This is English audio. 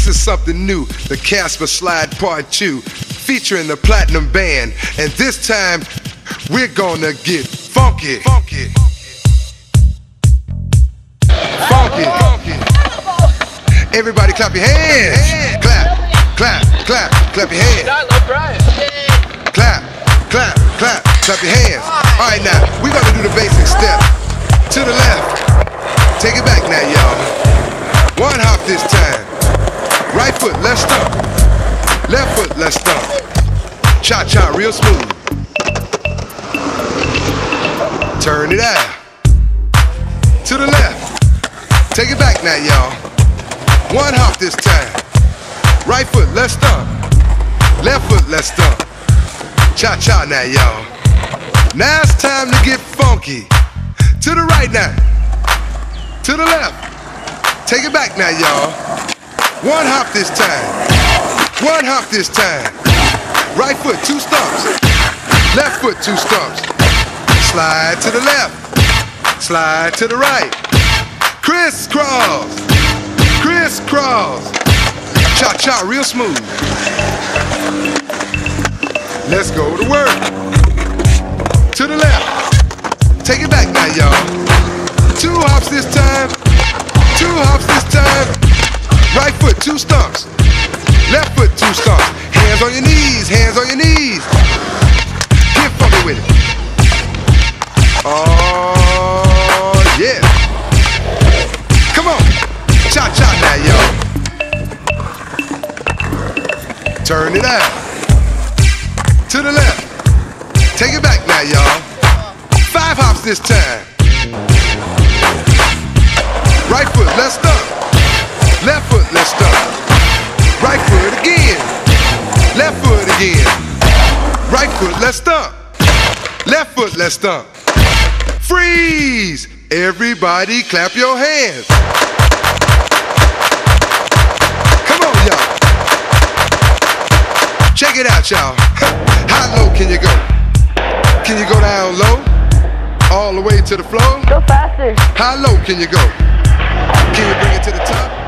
This is something new, the Casper Slide Part 2, featuring the Platinum Band. And this time, we're gonna get funky. Funky. Funky. Everybody clap your hands. Clap, clap, clap, clap your hands. Clap, clap, clap, clap your hands. All right, now, we're gonna do the basic step. To the left. Take it back now, y'all. One hop this time. Right foot, let's stomp. Left foot, let's stomp. Cha-cha, real smooth. Turn it out. To the left. Take it back now, y'all. One hop this time. Right foot, let's stomp. Left foot, let's stomp. Cha-cha now, y'all. Now it's time to get funky. To the right now. To the left. Take it back now, y'all. One hop this time. One hop this time. Right foot, 2 stumps. Left foot, 2 stumps. Slide to the left. Slide to the right. Crisscross. Crisscross. Cha-cha, real smooth. Let's go to work. To the left. Take it back now, y'all. 2 hops this time. 2 hops this time. Right foot, 2 stumps. Left foot, 2 stumps. Hands on your knees, hands on your knees. Get funky with it. Oh, yeah. Come on. Cha-cha now, y'all. Turn it out. To the left. Take it back now, y'all. 5 hops this time. Right foot, let's stomp. Left foot, let's stomp. Right foot again. Left foot again. Right foot, let's stomp. Left foot, let's stomp. Freeze! Everybody clap your hands. Come on, y'all. Check it out, y'all. How low can you go? Can you go down low? All the way to the floor? Go faster. How low can you go? Can you bring it to the top?